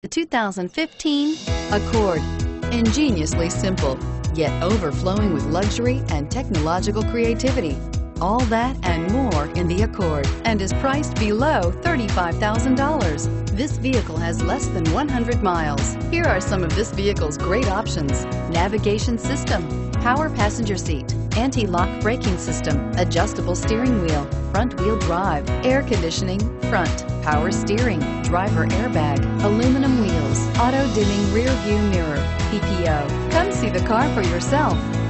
The 2015 Accord. Ingeniously simple, yet overflowing with luxury and technological creativity. All that and more in the Accord, and is priced below $35,000. This vehicle has less than 100 miles. Here are some of this vehicle's great options: navigation system, power passenger seat, anti-lock braking system, adjustable steering wheel, front wheel drive, air conditioning, front, power steering, driver airbag, aluminum wheels, auto dimming rear view mirror, PPO. Come see the car for yourself.